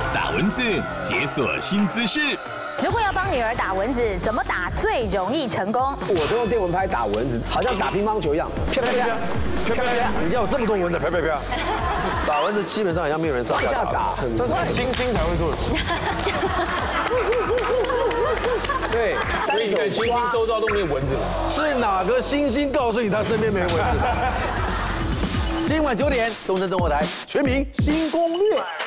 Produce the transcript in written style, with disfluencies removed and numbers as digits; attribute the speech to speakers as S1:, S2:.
S1: 打蚊子，解锁新姿势。
S2: 如果要帮女儿打蚊子，怎么打最容易成功？
S3: 我都用电蚊拍打蚊子，好像打乒乓球一样，啪啪啪，啪啪啪。你家有这么多蚊子，啪啪啪。打蚊子基本上好像没有人上下打，
S4: 这是星星才会做的。
S3: 对，
S4: 所以你看星星周遭都没有蚊子，
S3: 是哪个星星告诉你他身边没蚊子？今晚9点，东森综合台全民新攻略。